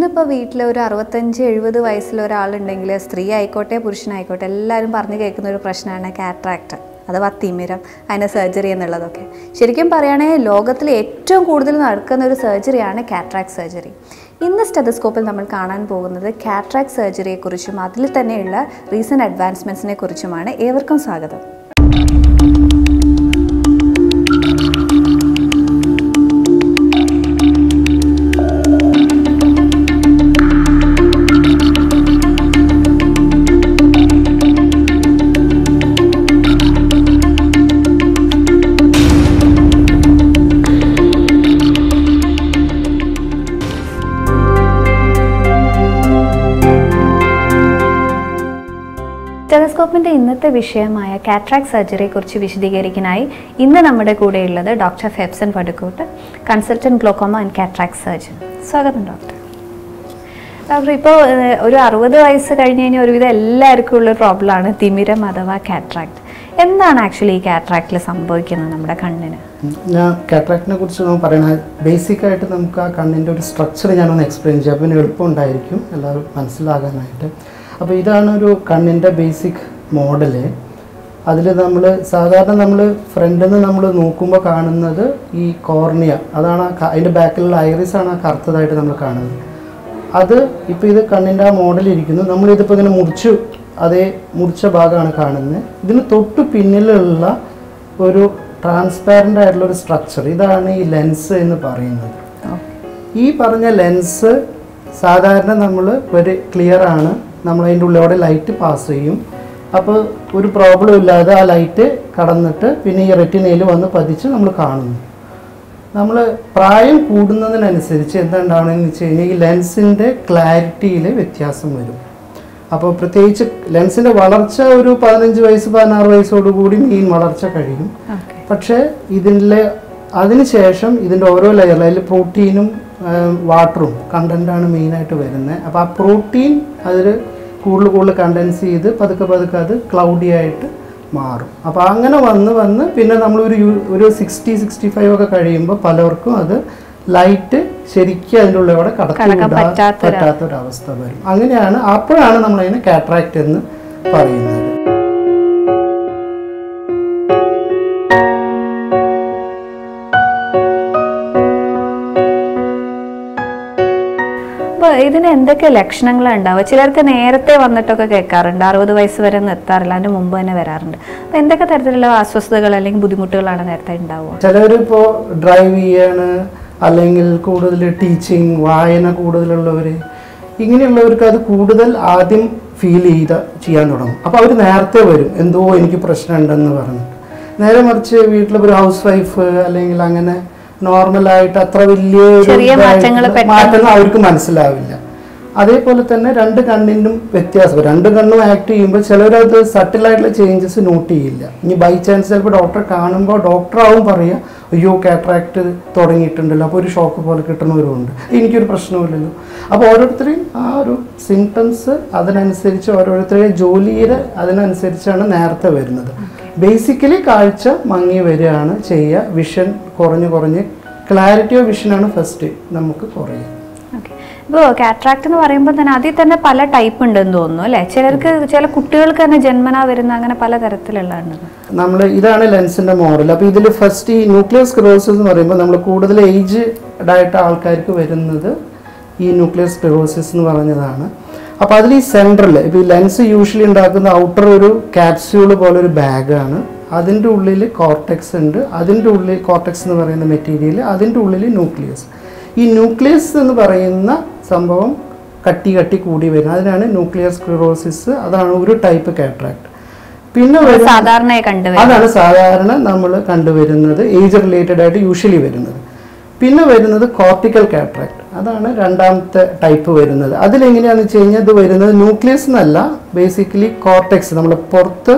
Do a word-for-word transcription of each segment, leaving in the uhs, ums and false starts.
ഇന്നിപ്പോൾ വീട്ടിൽ ഒരു അറുപത്തഞ്ച് എഴുപത് വയസ്സിലെ ഒരാളുണ്ടെങ്കിൽ സ്ത്രീ ആയിക്കോട്ടെ പുരുഷനായിക്കോട്ടെ എല്ലാവരും പറഞ്ഞു കേൾക്കുന്ന ഒരു പ്രശ്നമാണ് കാറ്ററാക്ട് അഥവാ തിമിരം, അതിൻ്റെ സർജറി എന്നുള്ളതൊക്കെ. ശരിക്കും പറയുകയാണെങ്കിൽ ലോകത്തിൽ ഏറ്റവും കൂടുതൽ നടക്കുന്ന ഒരു സർജറിയാണ് കാറ്ററാക്ട് സർജറി. ഇന്ന് സ്റ്റെതസ്കോപ്പിൽ നമ്മൾ കാണാൻ പോകുന്നത് കാറ്ററാക്ട് സർജറിയെക്കുറിച്ചും അതിൽ തന്നെയുള്ള റീസെൻറ്റ് അഡ്വാൻസ്മെൻറ്റ്സിനെ കുറിച്ചുമാണ്. ഏവർക്കും സ്വാഗതം. സ്റ്റെതസ്കോപ്പിൻ്റെ ഇന്നത്തെ വിഷയമായ കാറ്ററാക്ട് സർജറിയെക്കുറിച്ച് വിശദീകരിക്കാനായി ഇന്ന് നമ്മുടെ കൂടെയുള്ളത് doctor Febson Padukkoot, consultant glaucoma and cataract surgeon. സ്വാഗതം ഡോക്ടർ. ഡോക്ടർ, ഇപ്പോൾ ഒരു അറുപത് വയസ്സ് കഴിഞ്ഞ് കഴിഞ്ഞാൽ ഒരുവിധം എല്ലാവർക്കും ഉള്ളൊരു പ്രോബ്ലമാണ് തിമിരം അഥവാ കാറ്ററാക്ട്. എന്താണ് ആക്ച്വലി ഈ കാറ്ററാക്റ്റിൽ സംഭവിക്കുന്നത് നമ്മുടെ കണ്ണിന്? ഞാൻ കാറ്ററാക്റ്റിനെ കുറിച്ച് നമ്മൾ പറയണത് ബേസിക്കായിട്ട് നമുക്ക് ആ കണ്ണിൻ്റെ ഒരു സ്ട്രക്ചർ ഞാനൊന്ന് എക്സ്പ്ലെയിൻ ചെയ്യാം. അപ്പോൾ ഇതിന് എളുപ്പമുണ്ടായിരിക്കും എല്ലാവരും മനസ്സിലാകാനായിട്ട്. അപ്പോൾ ഇതാണ് ഒരു കണ്ണിൻ്റെ ബേസിക് മോഡല്. അതിൽ നമ്മൾ സാധാരണ നമ്മൾ ഫ്രണ്ടിൽ നിന്ന് നമ്മൾ നോക്കുമ്പോൾ കാണുന്നത് ഈ കോർണിയ, അതാണ് അതിൻ്റെ ബാക്കിലുള്ള ഐറിസ് ആണ് ആ കറുത്തതായിട്ട് നമ്മൾ കാണുന്നത്. അത് ഇപ്പോൾ ഇത് കണ്ണിൻ്റെ ആ മോഡലിരിക്കുന്നു. നമ്മളിതിപ്പോൾ ഇങ്ങനെ മുറിച്ചു, അതേ മുറിച്ച ഭാഗമാണ് കാണുന്നത്. ഇതിന് തൊട്ട് പിന്നിലുള്ള ഒരു ട്രാൻസ്പാരൻ്റ് ആയിട്ടുള്ള ഒരു സ്ട്രക്ചർ, ഇതാണ് ഈ ലെൻസ് എന്ന് പറയുന്നത്. ഈ പറഞ്ഞ ലെൻസ് സാധാരണ നമ്മൾ ഒരു ക്ലിയർ ആണ്, നമ്മൾ അതിൻ്റെ ഉള്ളിലൂടെ ലൈറ്റ് പാസ് ചെയ്യും. അപ്പോൾ ഒരു പ്രോബ്ലം ഇല്ലാതെ ആ ലൈറ്റ് കടന്നിട്ട് പിന്നെ ഈ റെറ്റിനയിൽ വന്ന് പതിച്ച് നമ്മൾ കാണുന്നു. നമ്മൾ പ്രായം കൂടുന്നതിനനുസരിച്ച് എന്തുണ്ടാവണമെന്ന് വെച്ച് കഴിഞ്ഞാൽ ഈ ലെൻസിൻ്റെ ക്ലാരിറ്റിയിൽ വ്യത്യാസം വരും. അപ്പോൾ പ്രത്യേകിച്ച് ലെൻസിൻ്റെ വളർച്ച ഒരു പതിനഞ്ച് വയസ്സ് പതിനാറ് വയസ്സോടുകൂടി മെയിൻ വളർച്ച കഴിയും. പക്ഷേ ഇതിൻ്റെ അതിന് ശേഷം ഇതിൻ്റെ ഓരോ ലെയറിൽ അതിൽ പ്രോട്ടീനും വാട്ടറും കണ്ടൻ്റാണ് മെയിനായിട്ട് വരുന്നത്. അപ്പോൾ ആ പ്രോട്ടീൻ അതിൽ കൂടുതൽ കൂടുതൽ കണ്ടൻസ് ചെയ്ത് പതുക്കെ പതുക്കെ അത് ക്ലൗഡി ആയിട്ട് മാറും. അപ്പോൾ അങ്ങനെ വന്ന് വന്ന് പിന്നെ നമ്മളൊരു ഒരു സിക്സ്റ്റി സിക്സ്റ്റി ഫൈവ് ഒക്കെ കഴിയുമ്പോൾ പലർക്കും അത് ലൈറ്റ് ശരിക്കും അതിൻ്റെ ഉള്ളിലൂടെ കടത്തി പറ്റാത്തൊരവസ്ഥ വരും. അങ്ങനെയാണ്, അപ്പോഴാണ് നമ്മളതിനെ കാറ്ററാക്ട് എന്ന് പറയുന്നത്. ഇതിന് എന്തൊക്കെ ലക്ഷണങ്ങളാണ് ഉണ്ടാവുക? ചിലർക്ക് നേരത്തെ വന്നിട്ടൊക്കെ കേൾക്കാറുണ്ട്, അറുപത് വയസ്സ് വരെ ഒന്നും എത്താറില്ല, അതിന് മുമ്പ് തന്നെ വരാറുണ്ട്. അപ്പം എന്തൊക്കെ തരത്തിലുള്ള അസ്വസ്ഥതകൾ അല്ലെങ്കിൽ ബുദ്ധിമുട്ടുകളാണ് നേരത്തെ ഉണ്ടാവുക? ചിലവരിപ്പോൾ ഡ്രൈവ് ചെയ്യാണ്, അല്ലെങ്കിൽ കൂടുതൽ ടീച്ചിങ് വായന കൂടുതലുള്ളവർ, ഇങ്ങനെയുള്ളവർക്ക് അത് കൂടുതൽ ആദ്യം ഫീൽ ചെയ്ത് ചെയ്യാൻ തുടങ്ങും. അപ്പോൾ അവർ നേരത്തെ വരും, എന്തോ എനിക്ക് പ്രശ്നമുണ്ടെന്ന് പറഞ്ഞിട്ട്. നേരെ മറിച്ച് വീട്ടിലൊരു ഹൗസ് വൈഫ് അല്ലെങ്കിൽ അങ്ങനെ നോർമലായിട്ട് അത്ര വലിയ മാറ്റങ്ങൾ അവർക്ക് മനസ്സിലാവില്ല. അതേപോലെ തന്നെ രണ്ട് കണ്ണിനും വ്യത്യാസം, രണ്ട് കണ്ണും ആക്ട് ചെയ്യുമ്പോൾ ചിലരത് സട്ടിലായിട്ടുള്ള ചേഞ്ചസ് നോട്ട് ചെയ്യില്ല. ഇനി ബൈ ചാൻസ് ചിലപ്പോൾ ഡോക്ടറെ കാണുമ്പോൾ ഡോക്ടറാവും പറയുക, അയ്യോ കാറ്ററാക്ട് തുടങ്ങിയിട്ടുണ്ടല്ലോ, അപ്പോൾ ഒരു ഷോക്ക് പോലെ കിട്ടുന്നവരുമുണ്ട്, എനിക്കൊരു പ്രശ്നമില്ലല്ലോ. അപ്പോൾ ഓരോരുത്തരെയും ആ ഒരു സിംറ്റംസ് അതിനനുസരിച്ച് ഓരോരുത്തരുടെയും ജോലിയുടെ അതിനനുസരിച്ചാണ് നേരത്തെ വരുന്നത്. ബേസിക്കലി കാഴ്ച മങ്ങി വരികയാണ് ചെയ്യുക, വിഷൻ കുറഞ്ഞ് കുറഞ്ഞ് ക്ലാരിറ്റി ഓഫ് വിഷനാണ് ഫസ്റ്റ് നമുക്ക് കുറയുക. ഇപ്പോൾ കാറ്ററാക്ട് എന്ന് പറയുമ്പോൾ തന്നെ അതിൽ തന്നെ പല ടൈപ്പ് ഉണ്ടെന്ന് തോന്നുന്നു അല്ലേ? ചിലർക്ക് ചില കുട്ടികൾക്ക് തന്നെ ജന്മനാ വരുന്ന അങ്ങനെ പല തരത്തിലുള്ളതാണ്. നമ്മൾ ഇതാണ് ലെൻസിൻ്റെ മോഡൽ. അപ്പോൾ ഇതിൽ ഫസ്റ്റ് ഈ ന്യൂക്ലിയർ സ്ക്ലെറോസിസ് എന്ന് പറയുമ്പോൾ നമ്മൾ കൂടുതൽ ഏജ്ഡ് ആയിട്ട് ആൾക്കാർക്ക് വരുന്നത് ഈ ന്യൂക്ലിയർ സ്ക്ലെറോസിസ് എന്ന് പറഞ്ഞതാണ്. അപ്പോൾ അതിൽ ഈ സെൻട്രൽ ഇപ്പോൾ ഈ ലെൻസ് യൂഷ്വലി ഉണ്ടാക്കുന്ന ഔട്ടർ ഒരു ക്യാപ്സ്യൂള് പോലെ ഒരു ബാഗാണ്. അതിൻ്റെ ഉള്ളിൽ കോർട്ടെക്സ് ഉണ്ട്, അതിൻ്റെ ഉള്ളിൽ കോർട്ടെക്സ് എന്ന് പറയുന്ന മെറ്റീരിയൽ, അതിൻ്റെ ഉള്ളിൽ ന്യൂക്ലിയസ്. ഈ ന്യൂക്ലിയസ് എന്ന് പറയുന്ന സംഭവം കട്ടി കട്ടി കൂടി വരുന്നത്, അതിനാണ് ന്യൂക്ലിയർ സ്ക്ലെറോസിസ്. അതാണ് ഒരു ടൈപ്പ് കാറ്ററാക്ട്. പിന്നെ സാധാരണയായി കണ്ടുവരുന്നത്, അതാണ് സാധാരണ നമ്മൾ കണ്ടുവരുന്നത്, ഏജ് റിലേറ്റഡ് ആയിട്ട് യൂഷ്വലി വരുന്നത്. പിന്നെ വരുന്നത് കോർട്ടിക്കൽ കാറ്ററാക്ട്, അതാണ് രണ്ടാമത്തെ ടൈപ്പ് വരുന്നത്. അതിലെങ്ങനെയാണെന്ന് വെച്ച് കഴിഞ്ഞാൽ ഇത് വരുന്നത് ന്യൂക്ലിയസ് എന്നല്ല, ബേസിക്കലി കോർട്ടെക്സ്, നമ്മൾ പുറത്ത്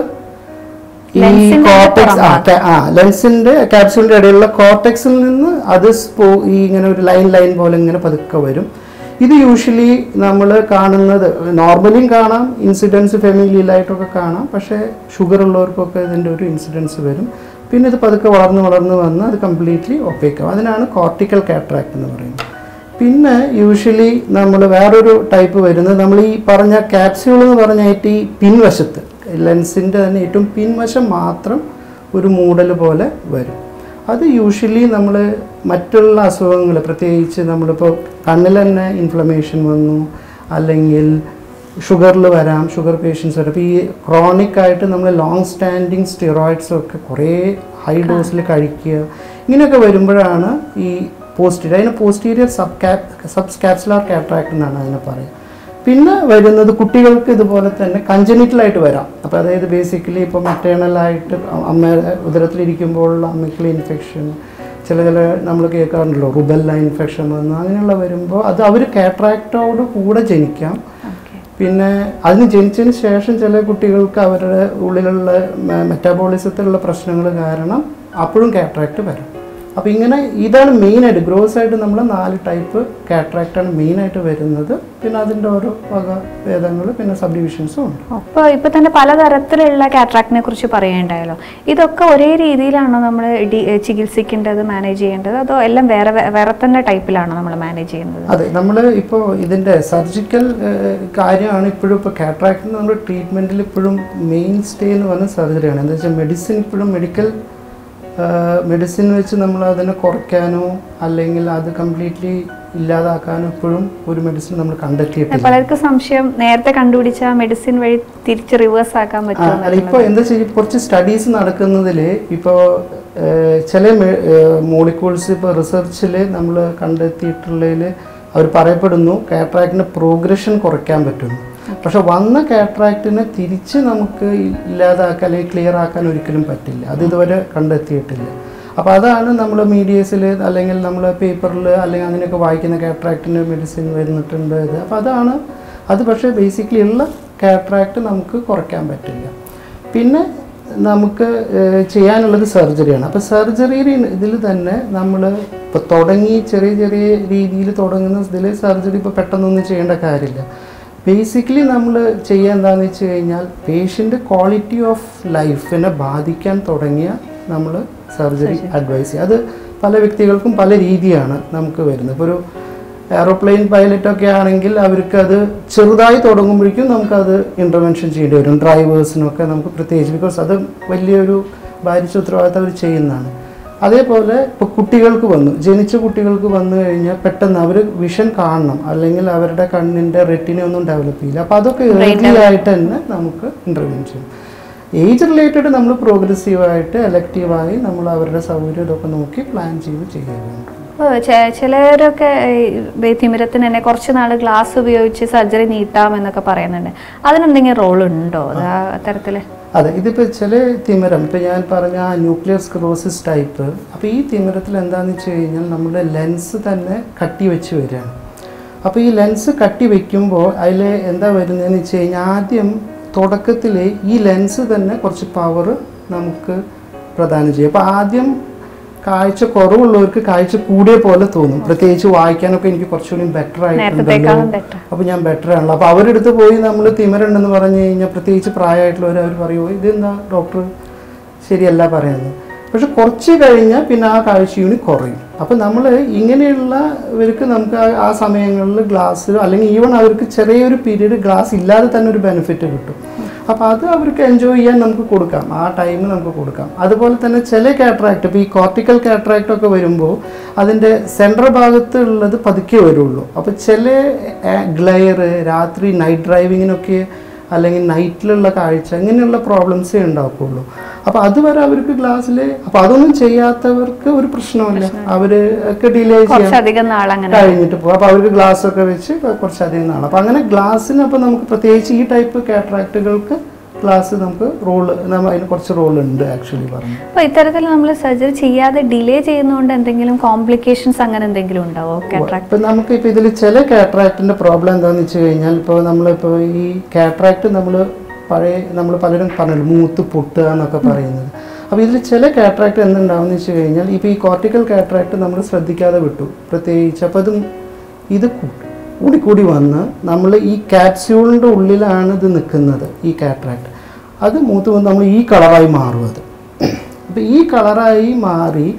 ഈ കോർട്ടെക്സ് ആ ലെൻസിൻ്റെ ക്യാപ്സ്യൂളിൻ്റെ ഇടയിലുള്ള കോർട്ടെക്സിൽ നിന്ന് അത് ഈ ഇങ്ങനെ ഒരു ലൈൻ ലൈൻ പോലെ ഇങ്ങനെ പതുക്കെ വരും. ഇത് യൂഷ്വലി നമ്മൾ കാണുന്നത് നോർമലിയും കാണാം, ഇൻസിഡൻസ് ഫെമിലിയിലായിട്ടൊക്കെ കാണാം. പക്ഷേ ഷുഗർ ഉള്ളവർക്കൊക്കെ ഇതിൻ്റെ ഒരു ഇൻസിഡൻസ് വരും. പിന്നെ ഇത് പതുക്കെ വളർന്ന് വളർന്ന് വന്ന് അത് കംപ്ലീറ്റ്ലി ഒപ്പേക്കാവും. അതിനാണ് കോർട്ടിക്കൽ കാറ്ററാക്ട് എന്ന് പറയുന്നത്. പിന്നെ യൂഷ്വലി നമ്മൾ വേറൊരു ടൈപ്പ് വരുന്നത് നമ്മൾ ഈ പറഞ്ഞ ക്യാപ്സ്യൂൾ എന്ന് പറഞ്ഞായിട്ട് ഈ പിൻവശത്ത് ലെൻസിൻ്റെ തന്നെ ഏറ്റവും പിൻവശം മാത്രം ഒരു മൂടൽ പോലെ വരും. അത് യൂഷ്വലി നമ്മൾ മറ്റുള്ള അസുഖങ്ങൾ പ്രത്യേകിച്ച് നമ്മളിപ്പോൾ കണ്ണിൽ തന്നെ ഇൻഫ്ലമേഷൻ വന്നു, അല്ലെങ്കിൽ ഷുഗറിൽ വരാം, ഷുഗർ പേഷ്യൻസ് വരാം. അപ്പോൾ ഈ ക്രോണിക് ആയിട്ട് നമ്മൾ ലോങ് സ്റ്റാൻഡിങ് സ്റ്റിറോയിഡ്സ് ഒക്കെ കുറേ ഹൈ ഡോസിൽ കഴിക്കുക, ഇങ്ങനെയൊക്കെ വരുമ്പോഴാണ് ഈ പോസ്റ്റീരിയർ, അതിന് posterior sub cap subcapsular cataract എന്നാണ് അതിനെ പറയുക. പിന്നെ വരുന്നത് കുട്ടികൾക്ക് ഇതുപോലെ തന്നെ കഞ്ചനിറ്റലായിട്ട് വരാം. അപ്പോൾ അതായത് ബേസിക്കലി ഇപ്പോൾ മെറ്റേണലായിട്ട് അമ്മ ഉദരത്തിലിരിക്കുമ്പോഴുള്ള അമ്മയ്ക്കുള്ള ഇൻഫെക്ഷൻ, ചില ചില നമ്മൾ കേൾക്കാറുണ്ടല്ലോ റുബെല്ല ഇൻഫെക്ഷൻ വന്നു, അങ്ങനെയുള്ള വരുമ്പോൾ അത് അവർ കാറ്ററാക്റ്റോട് കൂടെ ജനിക്കാം. പിന്നെ അതിന് ജനിച്ചതിന് ശേഷം ചില കുട്ടികൾക്ക് അവരുടെ ഉള്ളിലുള്ള മെറ്റാബോളിസത്തിലുള്ള പ്രശ്നങ്ങൾ കാരണം അപ്പോഴും കാറ്ററാക്റ്റ് വരും. അപ്പോൾ ഇങ്ങനെ ഇതാണ് മെയിനായിട്ട് ഗ്രോസ് ആയിട്ട് നമ്മൾ നാല് ടൈപ്പ് കാറ്ററാക്റ്റാണ് മെയിനായിട്ട് വരുന്നത്. പിന്നെ അതിൻ്റെ ഓരോ വക ഭേദങ്ങൾ പിന്നെ സബ് ഡിവിഷൻസും ഉണ്ട്. അപ്പോൾ ഇപ്പോൾ തന്നെ പലതരത്തിലുള്ള കാറ്ററാക്റ്റിനെ കുറിച്ച് പറയേണ്ടായല്ലോ. ഇതൊക്കെ ഒരേ രീതിയിലാണോ നമ്മൾ ഡി ചികിത്സിക്കേണ്ടത്, മാനേജ് ചെയ്യേണ്ടത്, അതോ എല്ലാം വേറെ വേറെ തന്നെ ടൈപ്പിലാണോ നമ്മൾ മാനേജ് ചെയ്യുന്നത്? അതെ, നമ്മൾ ഇപ്പോൾ ഇതിൻ്റെ സർജിക്കൽ കാര്യമാണ് ഇപ്പോഴും ഇപ്പോൾ കാറ്ററാക്റ്റിന് നമ്മുടെ ട്രീറ്റ്മെൻറ്റിൽ ഇപ്പോഴും മെയിൻ സ്റ്റേ എന്ന് പറഞ്ഞ സർജറിയാണ്. എന്താ വെച്ചാൽ മെഡിസിൻ ഇപ്പോഴും മെഡിക്കൽ മെഡിസിൻ വെച്ച് നമ്മൾ അതിനെ കുറയ്ക്കാനോ അല്ലെങ്കിൽ അത് കംപ്ലീറ്റ്ലി ഇല്ലാതാക്കാനോ ഇപ്പോഴും ഒരു മെഡിസിൻ നമ്മൾ കണ്ടെത്തിയിട്ടില്ല. പലർക്കും സംശയം നേരത്തെ കണ്ടുപിടിച്ച മെഡിസിൻ വഴി തിരിച്ച് റിവേഴ്സ് ആക്കാൻ പറ്റും. അല്ല, ഇപ്പോൾ എന്താ വെച്ചാൽ കുറച്ച് സ്റ്റഡീസ് നടക്കുന്നതിൽ ഇപ്പോൾ ചില മോളിക്യൂൾസ് ഇപ്പോൾ റിസർച്ചിൽ നമ്മൾ കണ്ടെത്തിയിട്ടുള്ളതിൽ അവർ പറയപ്പെടുന്നു കാറ്ററാക്റ്റിൻ്റെ പ്രോഗ്രഷൻ കുറയ്ക്കാൻ പറ്റുന്നു. പക്ഷെ വന്ന കാറ്ററാക്റ്റിനെ തിരിച്ച് നമുക്ക് ഇല്ലാതാക്കാൻ അല്ലെങ്കിൽ ക്ലിയർ ആക്കാൻ ഒരിക്കലും പറ്റില്ല. അത് ഇതുവരെ കണ്ടെത്തിയിട്ടില്ല. അപ്പോൾ അതാണ് നമ്മൾ മീഡിയസിൽ അല്ലെങ്കിൽ നമ്മൾ പേപ്പറിൽ അല്ലെങ്കിൽ അങ്ങനെയൊക്കെ വായിക്കുന്ന കാറ്ററാക്റ്റിന് മെഡിസിൻ വരുന്നിട്ടുണ്ട് ഇത്. അപ്പോൾ അതാണ് അത്. പക്ഷേ ബേസിക്കലി ഉള്ള കാറ്ററാക്റ്റ് നമുക്ക് കുറയ്ക്കാൻ പറ്റില്ല. പിന്നെ നമുക്ക് ചെയ്യാനുള്ളത് സർജറിയാണ്. അപ്പോൾ സർജറി ഇതിൽ തന്നെ നമ്മൾ ഇപ്പോൾ തുടങ്ങി ചെറിയ ചെറിയ രീതിയിൽ തുടങ്ങുന്ന ഇതിൽ സർജറി ഇപ്പോൾ പെട്ടെന്നൊന്നും ചെയ്യേണ്ട കാര്യമില്ല. ബേസിക്കലി നമ്മൾ ചെയ്യുക എന്താണെന്ന് വെച്ച് കഴിഞ്ഞാൽ പേഷ്യൻ്റ് ക്വാളിറ്റി ഓഫ് ലൈഫിനെ ബാധിക്കാൻ തുടങ്ങിയ നമ്മൾ സർജറി അഡ്വൈസ് ചെയ്യുക. അത് പല വ്യക്തികൾക്കും പല രീതിയാണ് നമുക്ക് വരുന്നത്. ഇപ്പോൾ ഒരു എയറോപ്ലെയിൻ പൈലറ്റൊക്കെ ആണെങ്കിൽ അവർക്ക് അത് ചെറുതായി തുടങ്ങുമ്പോഴേക്കും നമുക്കത് ഇൻ്റർവെൻഷൻ ചെയ്യേണ്ടി വരും. ഡ്രൈവേഴ്സിനൊക്കെ നമുക്ക് പ്രത്യേകിച്ച്, ബിക്കോസ് അത് വലിയൊരു ഭാരിച്ച ഉത്തരവാദിത്തം അവർ ചെയ്യുന്നതാണ്. അതേപോലെ ഇപ്പോൾ കുട്ടികൾക്ക് വന്നു ജനിച്ച കുട്ടികൾക്ക് വന്നു കഴിഞ്ഞാൽ പെട്ടെന്ന് അവർ വിഷൻ കാണണം, അല്ലെങ്കിൽ അവരുടെ കണ്ണിൻ്റെ റെറ്റിനെ ഒന്നും ഡെവലപ്പ് ചെയ്യില്ല. അപ്പോൾ അതൊക്കെ ഏർലി ആയിട്ട് തന്നെ നമുക്ക് ഇൻ്റർവെൻഷൻ ചെയ്യും. ഏജ് റിലേറ്റഡ് നമ്മൾ പ്രോഗ്രസീവായിട്ട് എലക്റ്റീവായി നമ്മൾ അവരുടെ സൗകര്യം ഇതൊക്കെ നോക്കി പ്ലാൻ ചെയ്ത് ചെയ്യുന്നുണ്ട്. ചിലരൊക്കെ തിമിരത്തിന് തന്നെ കുറച്ച് നാൾ ഗ്ലാസ് ഉപയോഗിച്ച് സർജറി നീട്ടാമെന്നൊക്കെ പറയുന്നുണ്ട്. അതിനെന്തെങ്കിലും റോൾ ഉണ്ടോ അത്തരത്തിൽ? അതെ, ഇതിപ്പോൾ ചില തിമിരം ഇപ്പോൾ ഞാൻ പറഞ്ഞ ന്യൂക്ലിയർ സ്ക്ലെറോസിസ് ടൈപ്പ്, അപ്പോൾ ഈ തിമിരത്തിൽ എന്താണെന്ന് വെച്ച് കഴിഞ്ഞാൽ നമ്മുടെ ലെൻസ് തന്നെ കട്ടി വെച്ച് വരികയാണ്. അപ്പോൾ ഈ ലെൻസ് കട്ടി വയ്ക്കുമ്പോൾ അതിൽ എന്താ വരുന്നതെന്ന് വെച്ച് കഴിഞ്ഞാൽ ആദ്യം തുടക്കത്തിൽ ഈ ലെൻസ് തന്നെ കുറച്ച് പവർ നമുക്ക് പ്രദാനം ചെയ്യും. അപ്പോൾ ആദ്യം കാഴ്ച കുറവുള്ളവർക്ക് കാഴ്ച കൂടിയ പോലെ തോന്നും. പ്രത്യേകിച്ച് വായിക്കാനൊക്കെ എനിക്ക് കുറച്ചുകൂടി ബെറ്റർ ആയിട്ടുണ്ടല്ലോ, അപ്പോൾ ഞാൻ ബെറ്റർ ആണല്ലോ. അപ്പോൾ അവരുടെ അടുത്ത് പോയി നമ്മൾ തിമിരണ്ടെന്ന് പറഞ്ഞു കഴിഞ്ഞാൽ പ്രത്യേകിച്ച് പ്രായമായിട്ടുള്ളവർ അവർ പറയുമോ ഇതെന്താ ഡോക്ടർ ശരിയല്ല പറയുന്നത്. പക്ഷെ കുറച്ച് കഴിഞ്ഞാൽ പിന്നെ ആ കാഴ്ച യൂണിറ്റ് കുറയും. അപ്പോൾ നമ്മൾ ഇങ്ങനെയുള്ളവർക്ക് നമുക്ക് ആ സമയങ്ങളിൽ ഗ്ലാസ് അല്ലെങ്കിൽ ഈവൺ അവർക്ക് ചെറിയൊരു പീരീഡ് ഗ്ലാസ് ഇല്ലാതെ തന്നെ ഒരു ബെനിഫിറ്റ് കിട്ടും. അപ്പോൾ അത് അവർക്ക് എൻജോയ് ചെയ്യാൻ നമുക്ക് കൊടുക്കാം, ആ ടൈം നമുക്ക് കൊടുക്കാം. അതുപോലെ തന്നെ ചില കാറ്ററാക്ട്, ഇപ്പോൾ ഈ കോർട്ടിക്കൽ കാറ്ററാക്ട് ഒക്കെ വരുമ്പോൾ അതിൻ്റെ സെൻട്രൽ ഭാഗത്ത് ഉള്ളത് പതുക്കെ വരുള്ളൂ. അപ്പോൾ ചില ഗ്ലെയർ, രാത്രി നൈറ്റ് ഡ്രൈവിങ്ങിനൊക്കെ അല്ലെങ്കിൽ നൈറ്റിലുള്ള കാഴ്ച ഇങ്ങനെയുള്ള പ്രോബ്ലംസേ ഉണ്ടാക്കുള്ളൂ. അപ്പോൾ അതുവരെ അവർക്ക് ഗ്ലാസ്സിൽ, അപ്പോൾ അതൊന്നും ചെയ്യാത്തവർക്ക് ഒരു പ്രശ്നമില്ല, അവർ ഒക്കെ ഡിലേ ചെയ്യാൻ കഴിഞ്ഞിട്ട് പോകും. അപ്പോൾ അവർക്ക് ഗ്ലാസ് ഒക്കെ വെച്ച് കുറച്ചധികം നാൾ. അപ്പോൾ അങ്ങനെ ഗ്ലാസ്സിന് അപ്പോൾ നമുക്ക് പ്രത്യേകിച്ച് ഈ ടൈപ്പ് കാറ്ററാക്റ്റുകൾക്ക് ഗ്ലാസ് നമുക്ക് റോള് നമ്മൾ അതിന് കുറച്ച് റോൾ ഉണ്ട് ആക്ച്വലി പറഞ്ഞു. അപ്പോൾ ഇത്തരത്തിൽ നമ്മൾ സർജറി ചെയ്യാതെ ഡിലേ ചെയ്യുന്നതുകൊണ്ട് എന്തെങ്കിലും കോംപ്ലിക്കേഷൻസ് അങ്ങനെ എന്തെങ്കിലും ഉണ്ടാവോ കാറ്ററാക്ട്? ഇപ്പം നമുക്ക് ഇപ്പോൾ ഇതിൽ ചില കാറ്ററാക്റ്റിൻ്റെ പ്രോബ്ലം എന്താണെന്ന് വെച്ച് കഴിഞ്ഞാൽ ഇപ്പോൾ നമ്മളിപ്പോൾ ഈ കാറ്ററാക്ട് നമ്മൾ പഴയ നമ്മൾ പലരും പറഞ്ഞല്ലോ മൂത്ത് പൊട്ടുക എന്നൊക്കെ പറയുന്നത്. അപ്പോൾ ഇതിൽ ചില കാറ്ററാക്ട് എന്തുണ്ടാവുമെന്ന് വെച്ച് കഴിഞ്ഞാൽ ഇപ്പോൾ ഈ കോർട്ടിക്കൽ കാറ്ററാക്ട് നമ്മൾ ശ്രദ്ധിക്കാതെ വിട്ടു പ്രത്യേകിച്ച്. അപ്പോൾ അതും ഇത് കൂടി കൂടി വന്ന് നമ്മൾ ഈ ക്യാപ്സ്യൂളിൻ്റെ ഉള്ളിലാണ് ഇത് നിൽക്കുന്നത് ഈ കാറ്ററാക്ട്. അത് മൂത്ത് വന്ന് നമ്മൾ ഈ കളറായി മാറും. അത് അപ്പോൾ ഈ കളറായി മാറി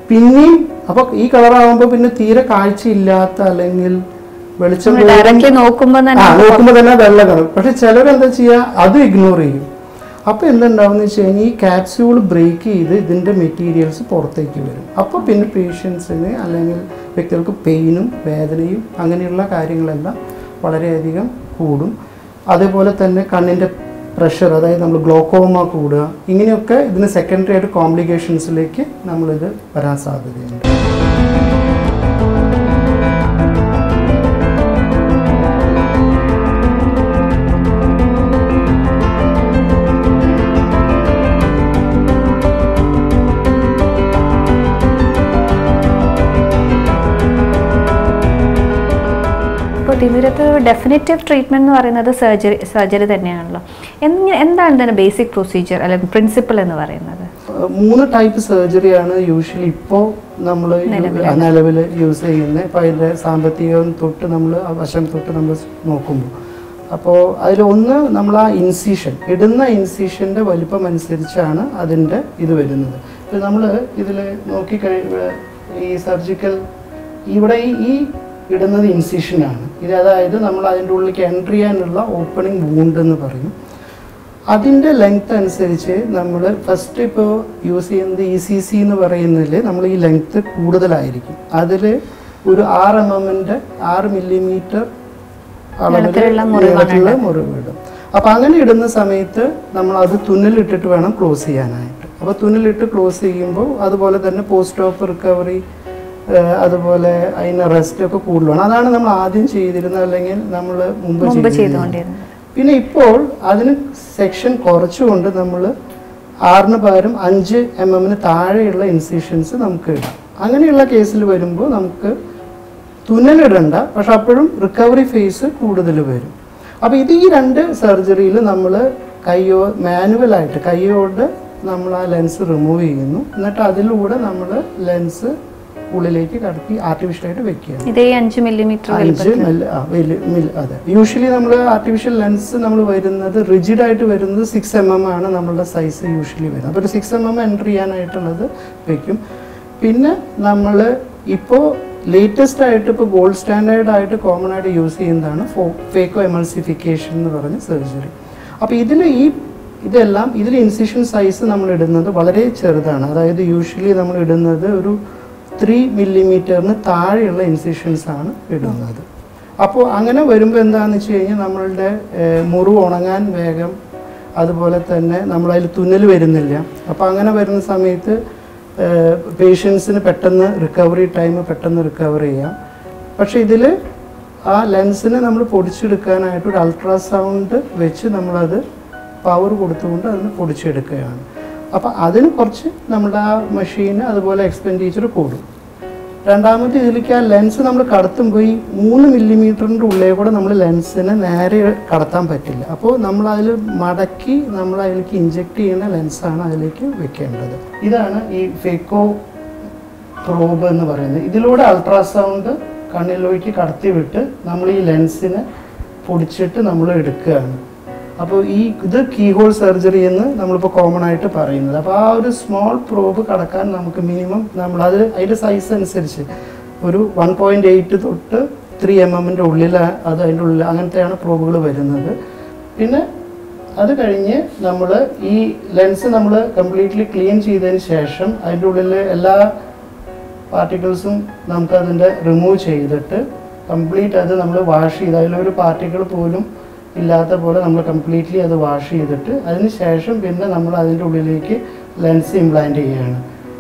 പിന്നെയും അപ്പോൾ ഈ കളറാകുമ്പോൾ പിന്നെ തീരെ കാഴ്ചയില്ലാത്ത അല്ലെങ്കിൽ വെളിച്ചം ഡയറക്റ്റ്ലി നോക്കുമ്പോൾ ആ നോക്കുമ്പോൾ തന്നെ വെള്ള കളർ. പക്ഷെ ചിലരെന്താ ചെയ്യുക, അത് ഇഗ്നോർ ചെയ്യും. അപ്പോൾ എന്തുണ്ടാവും വെച്ച് കഴിഞ്ഞാൽ ഈ ക്യാപ്സ്യൂൾ ബ്രേക്ക് ചെയ്ത് ഇതിൻ്റെ മെറ്റീരിയൽസ് പുറത്തേക്ക് വരും. അപ്പോൾ പിന്നെ പേഷ്യൻസിന് അല്ലെങ്കിൽ വ്യക്തികൾക്ക് പെയിനും വേദനയും അങ്ങനെയുള്ള കാര്യങ്ങളെല്ലാം വളരെയധികം കൂടും. അതേപോലെ തന്നെ കണ്ണിൻ്റെ പ്രഷർ, അതായത് നമ്മൾ ഗ്ലോക്കോമ കൂടുക, ഇങ്ങനെയൊക്കെ ഇതിന് സെക്കൻഡറി ആയിട്ട് കോംപ്ലിക്കേഷൻസിലേക്ക് നമ്മളിത് വരാൻ സാധ്യതയുണ്ട്. തിമിരത്ത് ഡെഫിനറ്റീവ് ട്രീറ്റ്മെന്റ് എന്ന് പറയുന്നത് സർജറി സർജറി തന്നെയാണല്ലോ. എന്താണ് ഇതിന്റെ ബേസിക് പ്രൊസീജിയർ അല്ലെങ്കിൽ പ്രിൻസിപ്പിൾ എന്ന് പറയുന്നത്? മൂന്ന് ടൈപ്പ് സർജറിയാണ് യൂഷ്വലി ഇപ്പോൾ നമ്മൾ നിലവിൽ യൂസ് ചെയ്യുന്നത്. ഇപ്പോൾ അതിൻ്റെ സാമ്പത്തികം തൊട്ട് നമ്മൾ വശം തൊട്ട് നമ്മൾ നോക്കുമ്പോൾ, അപ്പോൾ അതിലൊന്ന് നമ്മൾ ആ ഇൻസിഷൻ ഇടുന്ന ഇൻസിഷൻ്റെ വലിപ്പം അനുസരിച്ചാണ് അതിൻ്റെ ഇത് വരുന്നത്. ഇപ്പോൾ നമ്മൾ ഇതിൽ നോക്കിക്കഴിയുമ്പോൾ ഈ സർജിക്കൽ ഇവിടെ ഈ ഇടുന്നത് ഇൻസിഷനാണ്. ഇത് അതായത് നമ്മൾ അതിൻ്റെ ഉള്ളിലേക്ക് എൻട്രി ചെയ്യാനുള്ള ഓപ്പണിംഗ് വൂണ്ട് എന്ന് പറയും. അതിൻ്റെ ലെങ്ത് അനുസരിച്ച് നമ്മൾ ഫസ്റ്റ് ഇപ്പോൾ യൂസ് ചെയ്യുന്നത് ഇ സി സി എന്ന് പറയുന്നതിൽ നമ്മൾ ഈ ലെങ്ത്ത് കൂടുതലായിരിക്കും. അതിൽ ഒരു ആറ് എം എമ്മിൻ്റെ ആറ് മില്ലിമീറ്റർ അളവിലുള്ള മുറിവിടും. അപ്പോൾ അങ്ങനെ ഇടുന്ന സമയത്ത് നമ്മൾ അത് തുന്നലിട്ടിട്ട് വേണം ക്ലോസ് ചെയ്യാനായിട്ട്. അപ്പോൾ തുന്നലിട്ട് ക്ലോസ് ചെയ്യുമ്പോൾ അതുപോലെ തന്നെ പോസ്റ്റ് ഓഫ് റിക്കവറി അതുപോലെ അതിന് റെസ്റ്റ് ഒക്കെ കൂടുതലാണ്. അതാണ് നമ്മൾ ആദ്യം ചെയ്തിരുന്നത്, അല്ലെങ്കിൽ നമ്മൾ മുമ്പ് ചെയ്തുകൊണ്ടിരുന്നത്. പിന്നെ ഇപ്പോൾ അതിന് സെക്ഷൻ കുറച്ചുകൊണ്ട് നമ്മൾ ആറിന് പകരം അഞ്ച് എം എമ്മിന് താഴെയുള്ള ഇൻസിഷൻസ് നമുക്ക് ഇടാം. അങ്ങനെയുള്ള കേസിൽ വരുമ്പോൾ നമുക്ക് തുന്നലിടണ്ട, പക്ഷെ അപ്പോഴും റിക്കവറി ഫേസ് കൂടുതൽ വരും. അപ്പോൾ ഇത് ഈ രണ്ട് സർജറിയിൽ നമ്മൾ കയ്യോ മാനുവലായിട്ട് കയ്യോട് നമ്മൾ ആ ലെൻസ് റിമൂവ് ചെയ്യുന്നു. എന്നിട്ട് അതിലൂടെ നമ്മൾ ലെൻസ് ഉള്ളിലേക്ക് കടത്തി ആർട്ടിഫിഷ്യലായിട്ട് വെക്കുക. ഇതേ അഞ്ച് മില്ലിമീറ്റർ അതെ. യൂഷ്വലി നമ്മൾ ആർട്ടിഫിഷ്യൽ ലെൻസ് നമ്മൾ വരുന്നത് റിജിഡ് ആയിട്ട് വരുന്നത് സിക്സ് എം എം ആണ് നമ്മളുടെ സൈസ് യൂഷ്വലി വരുന്നത്. അപ്പോൾ ഒരു സിക്സ് എം എം എൻ്റർ ചെയ്യാനായിട്ടുള്ളത് വെക്കും. പിന്നെ നമ്മൾ ഇപ്പോൾ ലേറ്റസ്റ്റ് ആയിട്ട് ഇപ്പോൾ ഗോൾഡ് സ്റ്റാൻഡേർഡ് ആയിട്ട് കോമൺ ആയിട്ട് യൂസ് ചെയ്യുന്നതാണ് ഫോ ഫേക്കോ എമൾസിഫിക്കേഷൻ എന്ന് പറഞ്ഞ സർജറി. അപ്പോൾ ഇതിൽ ഈ ഇതെല്ലാം ഇതിൽ ഇൻസിഷൻ സൈസ് നമ്മൾ ഇടുന്നത് വളരെ ചെറുതാണ്. അതായത് യൂഷ്വലി നമ്മൾ ഇടുന്നത് ഒരു ത്രീ മില്ലിമീറ്ററിന് താഴെയുള്ള ഇൻസിഷൻസ് ആണ് ഇടുന്നത്. അപ്പോൾ അങ്ങനെ വരുമ്പോൾ എന്താണെന്ന് വെച്ച് കഴിഞ്ഞാൽ നമ്മളുടെ മുറിവ് ഉണങ്ങാൻ വേഗം, അതുപോലെ തന്നെ നമ്മളതിൽ തുന്നൽ വരുന്നില്ല. അപ്പോൾ അങ്ങനെ വരുന്ന സമയത്ത് പേഷ്യൻസിന് പെട്ടെന്ന് റിക്കവറി ടൈം പെട്ടെന്ന് റിക്കവർ ചെയ്യാം. പക്ഷേ ഇതിൽ ആ ലെൻസിനെ നമ്മൾ പൊടിച്ചെടുക്കാനായിട്ട് ഒരു അൾട്രാസൗണ്ട് വെച്ച് നമ്മളത് പവർ കൊടുത്തുകൊണ്ട് അതിന് പൊടിച്ചെടുക്കുകയാണ്. അപ്പോൾ അതിന് കുറച്ച് നമ്മുടെ ആ മെഷീന് അതുപോലെ എക്സ്പെൻഡിച്ചർ കൂടും. രണ്ടാമത് ഇതിലേക്ക് ആ ലെൻസ് നമ്മൾ കടത്തുമ്പോൾ ഈ മൂന്ന് മില്ലിമീറ്ററിൻ്റെ ഉള്ളിൽ കൂടെ നമ്മൾ ലെൻസിനെ നേരെ കടത്താൻ പറ്റില്ല. അപ്പോൾ നമ്മൾ അതിൽ മടക്കി നമ്മൾ അതിലേക്ക് ഇഞ്ചെക്ട് ചെയ്യുന്ന ലെൻസാണ് അതിലേക്ക് വെക്കേണ്ടത്. ഇതാണ് ഈ ഫേക്കോ പ്രോബ് എന്ന് പറയുന്നത്. ഇതിലൂടെ അൾട്രാസൗണ്ട് കണ്ണിലേക്ക് കടത്തി വിട്ട് നമ്മൾ ഈ ലെൻസിനെ പൊടിച്ചിട്ട് നമ്മൾ എടുക്കുകയാണ്. അപ്പോൾ ഈ ഇത് കീഹോൾ സർജറി എന്ന് നമ്മളിപ്പോൾ കോമൺ ആയിട്ട് പറയുന്നത്. അപ്പോൾ ആ ഒരു സ്മോൾ പ്രോബ് കടക്കാൻ നമുക്ക് മിനിമം നമ്മൾ അത് അതിൻ്റെ സൈസ് അനുസരിച്ച് ഒരു വൺ പോയിൻറ്റ് എയ്റ്റ് തൊട്ട് ത്രീ എം എമ്മിൻ്റെ ഉള്ളിൽ അത് അതിൻ്റെ ഉള്ളിൽ അങ്ങനത്തെയാണ് പ്രോബുകൾ വരുന്നത്. പിന്നെ അത് കഴിഞ്ഞ് നമ്മൾ ഈ ലെൻസ് നമ്മൾ കംപ്ലീറ്റ്ലി ക്ലീൻ ചെയ്തതിന് ശേഷം അതിൻ്റെ ഉള്ളിൽ എല്ലാ പാർട്ടിക്കിൾസും നമുക്കതിൻ്റെ റിമൂവ് ചെയ്തിട്ട് കംപ്ലീറ്റ് അത് നമ്മൾ വാഷ് ചെയ്ത് അതിലൊരു പാർട്ടിക്കിൾ പോലും ഇല്ലാത്ത പോലെ നമ്മൾ കംപ്ലീറ്റ്ലി അത് വാഷ് ചെയ്തിട്ട് അതിന് ശേഷം പിന്നെ നമ്മൾ അതിൻ്റെ ഉള്ളിലേക്ക് ലെൻസ് ഇംപ്ലാന്റ് ചെയ്യുകയാണ്.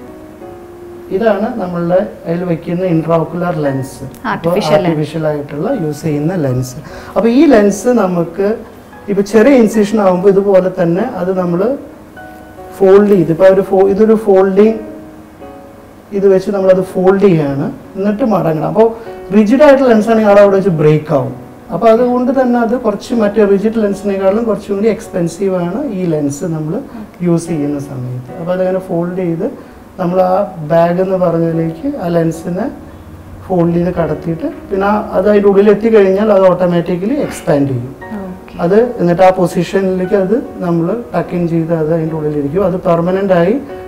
ഇതാണ് നമ്മളുടെ അതിൽ വെക്കുന്ന ഇൻട്രാഓക്കുലർ ലെൻസ്, ആർട്ടിഫിഷ്യൽ ആയിട്ടുള്ള യൂസ് ചെയ്യുന്ന ലെൻസ്. അപ്പോൾ ഈ ലെൻസ് നമുക്ക് ഇപ്പോൾ ചെറിയ ഇൻസിഷൻ ആകുമ്പോൾ ഇതുപോലെ തന്നെ അത് നമ്മൾ ഫോൾഡ് ചെയ്ത് ഇപ്പോൾ ഒരു ഫോ ഇതൊരു ഫോൾഡിങ് ഇത് വെച്ച് നമ്മളത് ഫോൾഡ് ചെയ്യുകയാണ്, എന്നിട്ട് മടങ്ങണം. അപ്പോൾ റിജിഡ് ആയിട്ടുള്ള ലെൻസ് ആണെങ്കിൽ അവിടെ അവിടെ വെച്ച് ബ്രേക്ക് ആവും. അപ്പോൾ അതുകൊണ്ട് തന്നെ അത് കുറച്ച് മറ്റേ റിജിഡ് ലെൻസിനേക്കാളും കുറച്ചും കൂടി എക്സ്പെൻസീവ് ആണ് ഈ ലെൻസ് നമ്മൾ യൂസ് ചെയ്യുന്ന സമയത്ത്. അപ്പോൾ അതങ്ങനെ ഫോൾഡ് ചെയ്ത് നമ്മൾ ആ ബാഗ് എന്ന് പറഞ്ഞതിലേക്ക് ആ ലെൻസിനെ ഫോൾഡ് ചെയ്ത് കടത്തിയിട്ട് പിന്നെ അത് അതിൻ്റെ ഉള്ളിൽ എത്തിക്കഴിഞ്ഞാൽ അത് ഓട്ടോമാറ്റിക്കലി എക്സ്പാൻഡ് ചെയ്യും. അത് എന്നിട്ട് ആ പൊസിഷനിലേക്ക് അത് നമ്മൾ ടക്കിൻ ചെയ്ത് അത് അതിൻ്റെ ഉള്ളിലിരിക്കും. അത് പെർമനൻ്റ് ആയി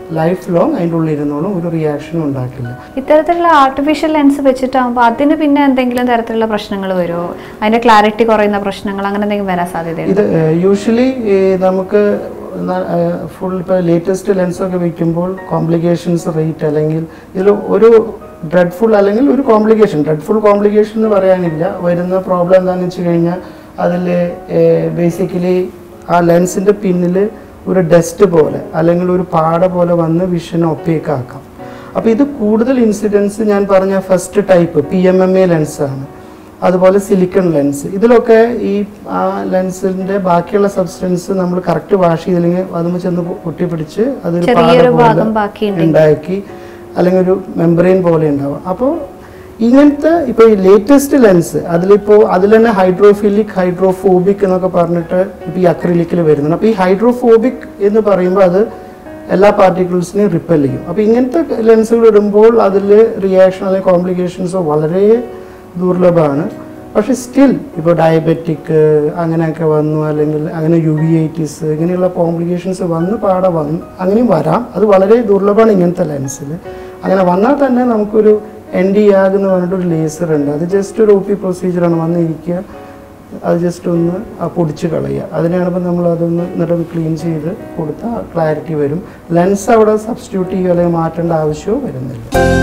ലൈഫ് ലോങ് അതിൻ്റെ ഉള്ളിൽ ഇരുന്നോളും, ഒരു റിയാക്ഷനും ഉണ്ടാക്കില്ല. ഇത്തരത്തിലുള്ള ആർട്ടിഫിഷ്യൽ ലെൻസ് വെച്ചിട്ടാകുമ്പോൾ അതിന് പിന്നെ എന്തെങ്കിലും തരത്തിലുള്ള പ്രശ്നങ്ങൾ വരുമോ? അതിന്റെ ക്ലാരിറ്റി കുറയുന്ന പ്രശ്നങ്ങൾ അങ്ങനെ എന്തെങ്കിലും വരാൻ സാധ്യതയുണ്ട്? ഇത് യൂഷ്വലി നമുക്ക് ഫുൾ ഇപ്പോൾ ലേറ്റസ്റ്റ് ലെൻസൊക്കെ വയ്ക്കുമ്പോൾ കോംപ്ലിക്കേഷൻസ് റേറ്റ് അല്ലെങ്കിൽ ഇതിൽ ഒരു ഡ്രെഡ്ഫുൾ അല്ലെങ്കിൽ ഒരു കോംപ്ലിക്കേഷൻ ഡ്രെഡ്ഫുൾ കോംപ്ലിക്കേഷൻ എന്ന് പറയാനില്ല. വരുന്ന പ്രോബ്ലം എന്താണെന്ന് വെച്ച് കഴിഞ്ഞാൽ അതിൽ ബേസിക്കലി ആ ലെൻസിൻ്റെ പിന്നിൽ ഒരു ഡസ്റ്റ് പോലെ അല്ലെങ്കിൽ ഒരു പാട പോലെ വന്ന് വിഷനെ ഒപ്പേക്ക് ആക്കാം. അപ്പോൾ ഇത് കൂടുതൽ ഇൻസിഡൻസ് ഞാൻ പറഞ്ഞ first type P M M A ലെൻസാണ്. അതുപോലെ സിലിക്കൺ ലെൻസ്, ഇതിലൊക്കെ ഈ ആ ലെൻസിൻ്റെ ബാക്കിയുള്ള സബ്സ്റ്റൻസ് നമ്മൾ കറക്റ്റ് വാഷ് ചെയ്തില്ലെങ്കിൽ അതുമ്പോൾ ചെന്ന് പൊട്ടിപ്പിടിച്ച് അതൊരു പാട പോലെ ഉണ്ടാക്കി അല്ലെങ്കിൽ ഒരു മെംബ്രെയിൻ പോലെ ഉണ്ടാവും. അപ്പോൾ ഇങ്ങനത്തെ ഇപ്പോൾ ഈ ലേറ്റസ്റ്റ് ലെൻസ് അതിലിപ്പോൾ അതിൽ തന്നെ ഹൈഡ്രോഫിലിക് ഹൈഡ്രോഫോബിക് എന്നൊക്കെ പറഞ്ഞിട്ട് ഇപ്പോൾ ഈ അക്രിലിക്കിൽ വരുന്നുണ്ട്. അപ്പോൾ ഈ ഹൈഡ്രോഫോബിക് എന്ന് പറയുമ്പോൾ അത് എല്ലാ പാർട്ടിക്കിൾസിനെയും റിപ്പൽ ചെയ്യും. അപ്പോൾ ഇങ്ങനത്തെ ലെൻസുകൾ ഇടുമ്പോൾ അതിൽ റിയാക്ഷൻ അല്ലെങ്കിൽ കോംപ്ലിക്കേഷൻസോ വളരെ ദുർലഭമാണ്. പക്ഷേ സ്റ്റിൽ ഇപ്പോൾ ഡയബറ്റിക് അങ്ങനെയൊക്കെ വന്നു അല്ലെങ്കിൽ അങ്ങനെ യുവിഐറ്റിസ് ഇങ്ങനെയുള്ള കോംപ്ലിക്കേഷൻസ് വന്ന് പാടെ വന്നു അങ്ങനെയും വരാം. അത് വളരെ ദുർലഭമാണ് ഇങ്ങനത്തെ ലെൻസിൽ. അങ്ങനെ വന്നാൽ തന്നെ നമുക്കൊരു എൻ ഡി ആഗ് എന്ന് പറഞ്ഞിട്ടൊരു ലേസർ ഉണ്ട്. അത് ജസ്റ്റ് ഒരു ഒ പി പ്രൊസീജിയറാണ്. വന്നിരിക്കുക, അത് ജസ്റ്റ് ഒന്ന് പൊടിച്ച് കളയുക. അതിനാണിപ്പോൾ നമ്മൾ അതൊന്ന് എന്നിട്ട് ക്ലീൻ ചെയ്ത് കൊടുത്താൽ ക്ലാരിറ്റി വരും. ലെൻസ് അവിടെ സബ്സ്റ്റിറ്റ്യൂട്ട് ചെയ്യുക അല്ലെങ്കിൽ മാറ്റേണ്ട ആവശ്യമോ വരുന്നില്ല.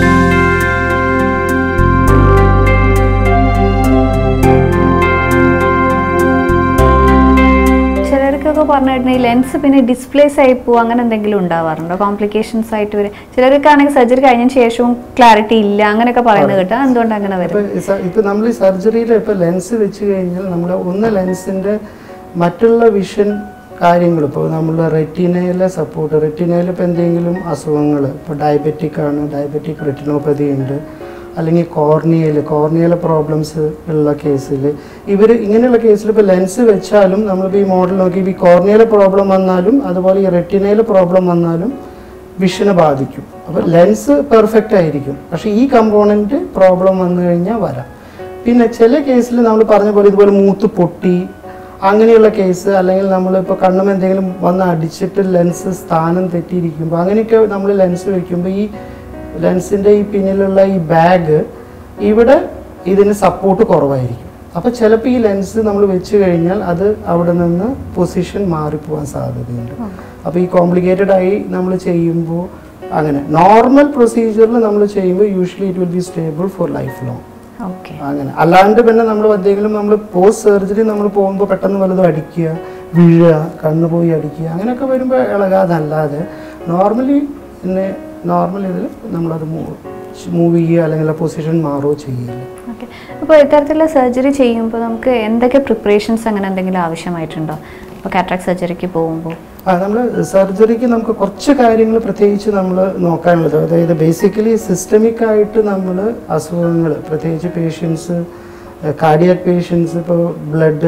ചിലർക്കൊക്കെ പറഞ്ഞിട്ടുണ്ടെങ്കിൽ ലെൻസ് പിന്നെ ഡിസ്പ്ലേസ് ആയി പോകും, അങ്ങനെ എന്തെങ്കിലും ഉണ്ടാവാറുണ്ടോ? കോംപ്ലിക്കേഷൻസ് ആയിട്ട് വരും. ചിലർക്കാണെങ്കിൽ സർജറി കഴിഞ്ഞ ശേഷവും ക്ലാരിറ്റി ഇല്ല അങ്ങനെയൊക്കെ പറയുന്നത് കേട്ടോ. എന്തുകൊണ്ട് അങ്ങനെ വരും? ഇപ്പൊ നമ്മൾ ഈ സർജറിയിൽ ഇപ്പൊ ലെൻസ് വെച്ച് കഴിഞ്ഞാൽ നമ്മൾ ഒന്ന് ലെൻസിന്റെ മറ്റുള്ള വിഷൻ കാര്യങ്ങൾ ഇപ്പോൾ നമ്മൾ റെറ്റിനയിലെ സപ്പോർട്ട് റെറ്റിനയിൽ ഇപ്പോൾ എന്തെങ്കിലും അസുഖങ്ങൾ ഇപ്പോൾ ഡയബറ്റിക് ആണ്, ഡയബറ്റിക് റെറ്റിനോപ്പതി ഉണ്ട്, അല്ലെങ്കിൽ കോർണിയയിൽ കോർണിയയിലെ പ്രോബ്ലംസ് ഉള്ള കേസിൽ ഇവർ ഇങ്ങനെയുള്ള കേസിൽ ഇപ്പോൾ ലെൻസ് വെച്ചാലും നമ്മളിപ്പോൾ ഈ മോഡൽ നോക്കി ഈ കോർണിയയിലെ പ്രോബ്ലം വന്നാലും അതുപോലെ ഈ റെറ്റിനയിലെ പ്രോബ്ലം വന്നാലും വിഷനെ ബാധിക്കും. അപ്പോൾ ലെൻസ് പെർഫെക്റ്റ് ആയിരിക്കും, പക്ഷേ ഈ കമ്പോണൻറ്റ് പ്രോബ്ലം വന്നു കഴിഞ്ഞാൽ വരാം. പിന്നെ ചില കേസിൽ നമ്മൾ പറഞ്ഞ പോലെ ഇതുപോലെ മൂത്ത് പൊട്ടി അങ്ങനെയുള്ള കേസ്, അല്ലെങ്കിൽ നമ്മളിപ്പോൾ കണ്ണും എന്തെങ്കിലും വന്ന് അടിച്ചിട്ട് ലെൻസ് സ്ഥാനം തെറ്റിയിരിക്കുമ്പോൾ അങ്ങനെയൊക്കെ നമ്മൾ ലെൻസ് വയ്ക്കുമ്പോൾ ഈ ലെൻസിൻ്റെ ഈ പിന്നിലുള്ള ഈ ബാഗ് ഇവിടെ ഇതിന് സപ്പോർട്ട് കുറവായിരിക്കും. അപ്പോൾ ചിലപ്പോൾ ഈ ലെൻസ് നമ്മൾ വെച്ച് കഴിഞ്ഞാൽ അത് അവിടെ നിന്ന് പൊസിഷൻ മാറിപ്പോകാൻ സാധ്യതയുണ്ട്. അപ്പോൾ ഈ കോംപ്ലിക്കേറ്റഡ് ആയി നമ്മൾ ചെയ്യുമ്പോൾ അങ്ങനെ നോർമൽ പ്രൊസീജിയറിൽ നമ്മൾ ചെയ്യുമ്പോൾ usually it will be stable for life long. അങ്ങനെ അല്ലാണ്ട് പിന്നെ നമ്മൾ എന്തെങ്കിലും നമ്മൾ പോസ്റ്റ് സർജറി നമ്മൾ പോകുമ്പോൾ പെട്ടെന്ന് വല്ലതും അടിക്കുക, വീഴുക, കണ്ണ് പോയി അടിക്കുക അങ്ങനെയൊക്കെ വരുമ്പോൾ ഇളകാതല്ലാതെ നോർമലി പിന്നെ നോർമൽ ഇതിൽ നമ്മളത് മൂവ് ചെയ്യുക അല്ലെങ്കിൽ പൊസിഷൻ മാറുകയോ ചെയ്യില്ല. ഓക്കെ. അപ്പോൾ ഇത്തരത്തിലുള്ള സർജറി ചെയ്യുമ്പോൾ നമുക്ക് എന്തൊക്കെ പ്രിപ്പറേഷൻസ് അങ്ങനെ എന്തെങ്കിലും ആവശ്യമായിട്ടുണ്ടോ? ഇപ്പോൾ കാറ്ററാക്ട് സർജറിക്ക് പോകുമ്പോൾ ആ നമ്മൾ സർജറിക്ക് നമുക്ക് കുറച്ച് കാര്യങ്ങൾ പ്രത്യേകിച്ച് നമ്മൾ നോക്കാനുള്ളത്, അതായത് ബേസിക്കലി സിസ്റ്റമിക് ആയിട്ട് നമ്മൾ അസുഖങ്ങൾ പ്രത്യേകിച്ച് പേഷ്യൻസ് കാർഡിയാക് പേഷ്യൻസ് ഇപ്പോൾ ബ്ലഡ്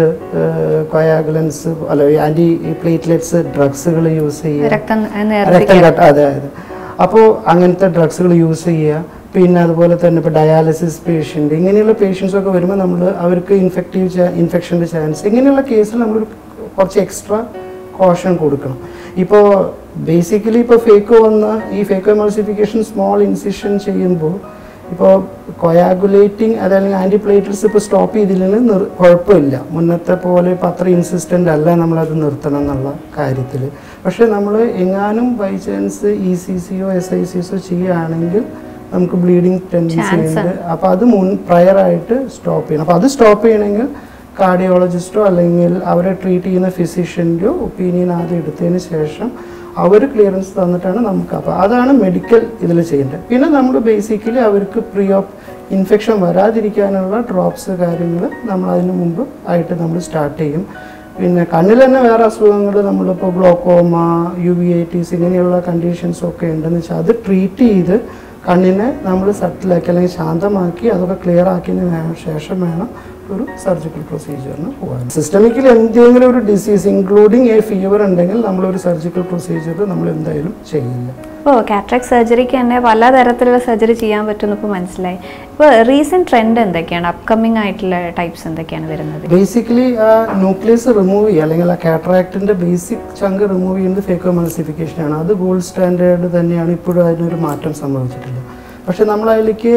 കൊയാഗുലൻസ് അല്ല ആൻറ്റി പ്ലേറ്റ്ലെറ്റ്സ് ഡ്രഗ്സുകൾ യൂസ് ചെയ്യുക, രക്തം കട്ട അതെ അതെ അപ്പോൾ അങ്ങനത്തെ ഡ്രഗ്സുകൾ യൂസ് ചെയ്യുക. പിന്നെ അതുപോലെ തന്നെ ഇപ്പോൾ ഡയാലിസിസ് പേഷ്യൻ്റ് ഇങ്ങനെയുള്ള പേഷ്യൻസൊക്കെ വരുമ്പോൾ നമ്മൾ അവർക്ക് ഇൻഫെക്റ്റീവ് ഇൻഫെക്ഷൻ്റെ ചാൻസ് ഇങ്ങനെയുള്ള കേസിൽ നമ്മൾ കുറച്ച് എക്സ്ട്രാ കോഷൻ കൊടുക്കണം. ഇപ്പോൾ ബേസിക്കലി ഇപ്പോൾ ഫേക്കോ വന്ന ഈ ഫേക്കോ എമൾസിഫിക്കേഷൻ സ്മോൾ ഇൻസിഷൻ ചെയ്യുമ്പോൾ ഇപ്പോൾ കൊയാഗുലേറ്റിംഗ് അതല്ലെങ്കിൽ ആൻറ്റിപ്ലേറ്റൽസ് ഇപ്പോൾ സ്റ്റോപ്പ് ചെയ്തില്ലെങ്കിൽ നിർ കുഴപ്പമില്ല, മുന്നത്തെ പോലെ ഇപ്പോൾ അത്ര ഇൻസിസ്റ്റൻ്റ് അല്ല നമ്മളത് നിർത്തണം എന്നുള്ള കാര്യത്തിൽ. പക്ഷേ നമ്മൾ എങ്ങാനും ബൈ ചാൻസ് ഇ സി സിയോ എസ് ഐ സിസോ ചെയ്യുകയാണെങ്കിൽ നമുക്ക് ബ്ലീഡിങ് ടെൻഡൻസി ഉണ്ട്. അപ്പോൾ അത് മുൻ പ്രയറായിട്ട് സ്റ്റോപ്പ് ചെയ്യണം. അപ്പോൾ അത് സ്റ്റോപ്പ് ചെയ്യണമെങ്കിൽ കാർഡിയോളജിസ്റ്റോ അല്ലെങ്കിൽ അവരെ ട്രീറ്റ് ചെയ്യുന്ന ഫിസിഷ്യൻ്റെയോ ഒപ്പീനിയൻ ആദ്യം എടുത്തതിന് ശേഷം അവർ ക്ലിയറൻസ് തന്നിട്ടാണ് നമുക്ക്. അപ്പോൾ അതാണ് മെഡിക്കൽ ഇതിൽ ചെയ്യേണ്ടത്. പിന്നെ നമ്മൾ ബേസിക്കലി അവർക്ക് പ്രീ ഓഫ് ഇൻഫെക്ഷൻ വരാതിരിക്കാനുള്ള ഡ്രോപ്സ് കാര്യങ്ങൾ നമ്മൾ അതിന് മുമ്പ് ആയിട്ട് നമ്മൾ സ്റ്റാർട്ട് ചെയ്യും. പിന്നെ കണ്ണിൽ തന്നെ വേറെ അസുഖങ്ങൾ നമ്മളിപ്പോൾ ഗ്ലോക്കോമ യുവിഐറ്റിസ് ഇങ്ങനെയുള്ള കണ്ടീഷൻസൊക്കെ ഉണ്ടെന്ന് വെച്ചാൽ അത് ട്രീറ്റ് ചെയ്ത് കണ്ണിനെ നമ്മൾ സെറ്റിലാക്കി അല്ലെങ്കിൽ ശാന്തമാക്കി അതൊക്കെ ക്ലിയർ ആക്കിയതിന് ശേഷം വേണം ഒരു സർജിക്കൽ പ്രൊസീജിയറിന് പോകാൻ. സിസ്റ്റമിക്കലി എന്തെങ്കിലും ഒരു ഡിസീസ് ഇൻക്ലൂഡിങ് എ ഫീവർ ഉണ്ടെങ്കിൽ നമ്മളൊരു സർജിക്കൽ പ്രൊസീജിയർ നമ്മൾ എന്തായാലും ചെയ്യില്ല. ഇപ്പോൾ കാറ്ററാക്ട് സർജറിക്ക് തന്നെ പലതരത്തിലുള്ള സർജറി ചെയ്യാൻ പറ്റുമെന്ന് ഇപ്പോൾ മനസ്സിലായി. ഇപ്പോൾ റീസെൻറ്റ് ട്രെൻഡ് എന്തൊക്കെയാണ്, അപ്കമിങ് ആയിട്ടുള്ള ടൈപ്സ് എന്തൊക്കെയാണ് വരുന്നത്? ബേസിക്കലി ആ ന്യൂക്ലിയസ് റിമൂവ് ചെയ്യുക അല്ലെങ്കിൽ ആ കാറ്ററാക്റ്റിൻ്റെ ബേസിക് ചങ്ക് റിമൂവ് ചെയ്യുന്നത് ഫേക്കോഎമൾസിഫിക്കേഷൻ ആണ്. അത് ഗോൾഡ് സ്റ്റാൻഡേർഡ് തന്നെയാണ്. ഇപ്പോഴും അതിനൊരു മാറ്റം സംഭവിച്ചിട്ടില്ല. പക്ഷെ നമ്മൾ അതിലേക്ക്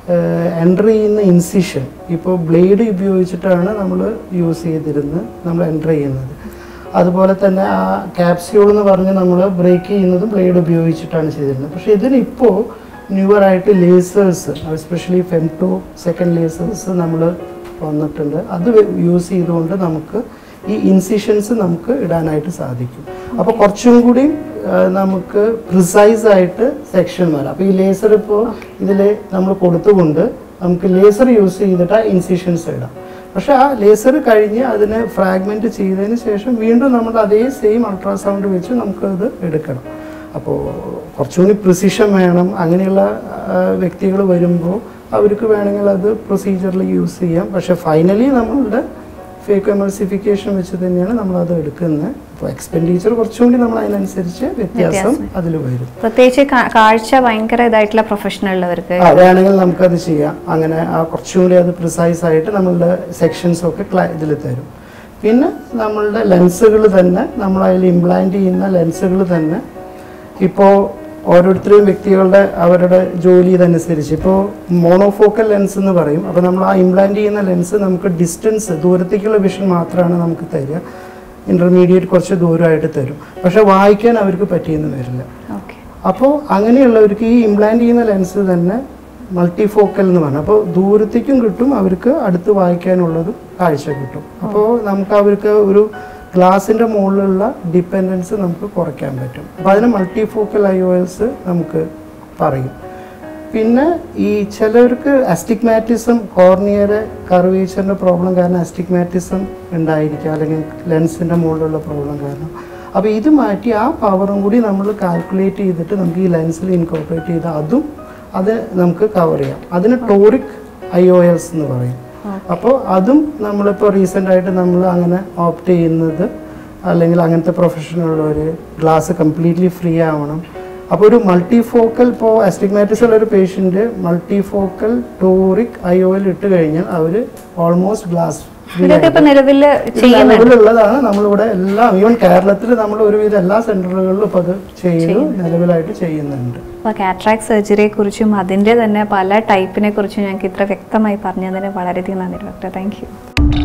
എൻ്റർ ചെയ്യുന്ന ഇൻസിഷൻ ഇപ്പോൾ ബ്ലേഡ് ഉപയോഗിച്ചിട്ടാണ് നമ്മൾ യൂസ് ചെയ്തിരുന്നത് നമ്മൾ എൻ്റർ ചെയ്യുന്നത്. അതുപോലെ തന്നെ ആ ക്യാപ്സ്യൂൾ എന്ന് പറഞ്ഞ് നമ്മൾ ബ്രേക്ക് ചെയ്യുന്നതും ബ്ലേഡ് ഉപയോഗിച്ചിട്ടാണ് ചെയ്തിരുന്നത്. പക്ഷേ ഇതിനിപ്പോൾ ന്യൂവറായിട്ട് ലേസേഴ്സ്, എസ്പെഷ്യലി ഫെംടോ സെക്കൻഡ് ലേസേഴ്സ് നമ്മൾ വന്നിട്ടുണ്ട്. അത് യൂസ് ചെയ്തുകൊണ്ട് നമുക്ക് ഈ ഇൻസിഷൻസ് നമുക്ക് ഇടാനായിട്ട് സാധിക്കും. അപ്പോൾ കുറച്ചും കൂടി നമുക്ക് പ്രിസൈസ് ആയിട്ട് സെക്ഷൻ വരാം. അപ്പോൾ ഈ ലേസർ ഇപ്പോൾ ഇതിൽ നമ്മൾ കൊടുത്തുകൊണ്ട് നമുക്ക് ലേസർ യൂസ് ചെയ്തിട്ട് ആ ഇൻസിഷൻസ് ഇടാം. പക്ഷെ ആ ലേസർ കഴിഞ്ഞ് അതിനെ ഫ്രാഗ്മെൻറ്റ് ചെയ്തതിന് ശേഷം വീണ്ടും നമ്മൾ അതേ സെയിം അൾട്രാസൗണ്ട് വെച്ച് നമുക്കത് എടുക്കണം. അപ്പോൾ കുറച്ചുകൂടി പ്രിസിഷൻ വേണം. അങ്ങനെയുള്ള വ്യക്തികൾ വരുമ്പോൾ അവർക്ക് വേണമെങ്കിൽ അത് പ്രൊസീജിയറിൽ യൂസ് ചെയ്യാം. പക്ഷെ ഫൈനലി നമ്മളുടെ ഫേക്കോഎമൾസിഫിക്കേഷൻ വെച്ച് തന്നെയാണ് നമ്മളത് എടുക്കുന്നത്. അപ്പോൾ എക്സ്പെൻഡിച്ചർ കുറച്ചുകൂടി നമ്മൾ അതിനനുസരിച്ച് വ്യത്യാസം അതിൽ വരും. പ്രത്യേകിച്ച് കാഴ്ച ഭയങ്കര ഇതായിട്ടുള്ള പ്രൊഫഷണലുള്ളവർക്ക് വേണമെങ്കിൽ നമുക്കത് ചെയ്യാം. അങ്ങനെ ആ കുറച്ചും കൂടി അത് പ്രിസൈസ് ആയിട്ട് നമ്മളുടെ സെക്ഷൻസൊക്കെ ഇതിൽ തരും. പിന്നെ നമ്മളുടെ ലെൻസുകൾ തന്നെ നമ്മൾ അതിൽ ഇംപ്ലാന്റ് ചെയ്യുന്ന ലെൻസുകൾ തന്നെ ഇപ്പോൾ ഓരോരുത്തരും വ്യക്തികളുടെ അവരുടെ ജോലി ഇതനുസരിച്ച് ഇപ്പോൾ മോണോഫോക്കൽ ലെൻസ് എന്ന് പറയും. അപ്പോൾ നമ്മൾ ആ ഇംപ്ലാന്റ് ചെയ്യുന്ന ലെൻസ് നമുക്ക് ഡിസ്റ്റൻസ് ദൂരത്തേക്കുള്ള വിഷൻ മാത്രമാണ് നമുക്ക് തരിക. ഇൻ്റർമീഡിയറ്റ് കുറച്ച് ദൂരമായിട്ട് തരും. പക്ഷെ വായിക്കാൻ അവർക്ക് പറ്റിയെന്ന് വരില്ല. അപ്പോൾ അങ്ങനെയുള്ളവർക്ക് ഈ ഇംപ്ലാന്റ് ചെയ്യുന്ന ലെൻസ് തന്നെ മൾട്ടിഫോക്കൽ എന്ന് പറഞ്ഞാൽ അപ്പോൾ ദൂരത്തേക്കും കിട്ടും, അവർക്ക് അടുത്ത് വായിക്കാനുള്ളതും കാഴ്ച കിട്ടും. അപ്പോൾ നമുക്ക് അവർക്ക് ഒരു ഗ്ലാസിൻ്റെ മുകളിലുള്ള ഡിപ്പെൻഡൻസ് നമുക്ക് കുറയ്ക്കാൻ പറ്റും. അപ്പോൾ അതിന് മൾട്ടിഫോക്കൽ ഐ ഒ എസ് നമുക്ക് പറയും. പിന്നെ ഈ ചിലർക്ക് അസ്റ്റിഗ്മാറ്റിസം, കോർണിയയുടെ കർവേച്ചറിൻ്റെ പ്രോബ്ലം കാരണം അസ്റ്റിഗ്മാറ്റിസം ഉണ്ടായിരിക്കുക, അല്ലെങ്കിൽ ലെൻസിൻ്റെ മുകളിലുള്ള പ്രോബ്ലം കാരണം. അപ്പോൾ ഇത് മാറ്റി ആ പവറും കൂടി നമ്മൾ കാൽക്കുലേറ്റ് ചെയ്തിട്ട് നമുക്ക് ഈ ലെൻസിൽ ഇൻകോർപ്പറേറ്റ് ചെയ്ത് അതും അത് നമുക്ക് കവർ ചെയ്യാം. അതിന് ടോറിക് ഐ ഒ എസ് എന്ന് പറയും. അപ്പോൾ അതും നമ്മളിപ്പോൾ റീസെൻ്റായിട്ട് നമ്മൾ അങ്ങനെ ഓപ്റ്റ് ചെയ്യുന്നത്, അല്ലെങ്കിൽ അങ്ങനത്തെ പ്രൊഫഷനുള്ളവർ ഗ്ലാസ് കംപ്ലീറ്റ്ലി ഫ്രീ ആവണം. അപ്പോൾ ഒരു മൾട്ടിഫോക്കൽ, ഇപ്പോൾ അസ്റ്റിഗ്മാറ്റിസ് ഉള്ള ഒരു patient multifocal toric I O L ഇട്ട് കഴിഞ്ഞാൽ അവർ ഓൾമോസ്റ്റ് ഗ്ലാസ് നിലവിലുള്ളതാണ്. നമ്മളിവിടെ എല്ലാം ഈവൻ കേരളത്തിൽ നമ്മൾ ഒരുവിധം എല്ലാ സെന്ററുകളിലും ഇപ്പോൾ അത് ചെയ്യുന്നു, നിലവിലായിട്ട് ചെയ്യുന്നുണ്ട്. അപ്പോൾ കാറ്ററാക്ട് സർജറിയെ കുറിച്ചും അതിൻ്റെ തന്നെ പല ടൈപ്പിനെ കുറിച്ചും ഞങ്ങൾക്ക് ഇത്ര വ്യക്തമായി പറഞ്ഞതിന് വളരെയധികം നന്ദി ഡോക്ടർ. Thank you.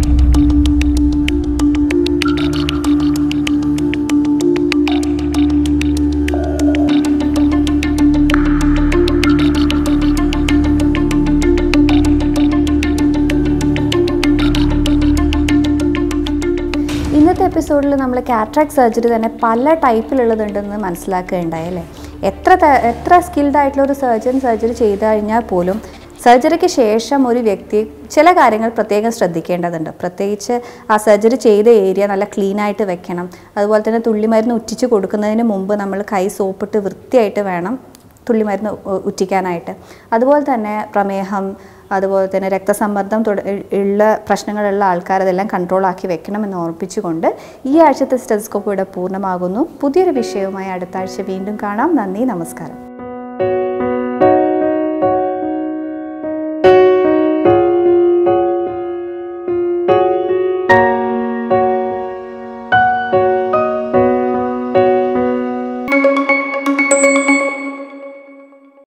ഇന്നത്തെ എപ്പിസോഡിൽ നമ്മൾ കാറ്ററാക്ട് സർജറി തന്നെ പല ടൈപ്പിലുള്ളതുണ്ടെന്ന് മനസ്സിലാക്കുകയുണ്ടായി അല്ലേ. എത്ര എത്ര സ്കിൽഡ് ആയിട്ടുള്ള ഒരു സർജൻ സർജറി ചെയ്ത് കഴിഞ്ഞാൽ പോലും സർജറിക്ക് ശേഷം ഒരു വ്യക്തി ചില കാര്യങ്ങൾ പ്രത്യേകം ശ്രദ്ധിക്കേണ്ടതുണ്ട്. പ്രത്യേകിച്ച് ആ സർജറി ചെയ്ത ഏരിയ നല്ല ക്ലീനായിട്ട് വെക്കണം. അതുപോലെ തന്നെ തുള്ളിമരുന്ന് ഉറ്റിച്ച് കൊടുക്കുന്നതിന് മുമ്പ് നമ്മൾ കൈ സോപ്പിട്ട് വൃത്തിയായിട്ട് വേണം തുള്ളിമരുന്ന് ഉറ്റിക്കാനായിട്ട്. അതുപോലെ തന്നെ പ്രമേഹം, അതുപോലെ തന്നെ രക്തസമ്മർദ്ദം ഉള്ള പ്രശ്നങ്ങളുള്ള ആൾക്കാർ അതെല്ലാം കൺട്രോൾ ആക്കി വെക്കണമെന്ന് ഓർപ്പിച്ചുകൊണ്ട് ഈ ആഴ്ചത്തെ സ്റ്റെതസ്കോപ്പ് ഇവിടെ പൂർണ്ണമാകുന്നു. പുതിയൊരു വിഷയവുമായി അടുത്ത ആഴ്ച വീണ്ടും കാണാം. നന്ദി, നമസ്കാരം.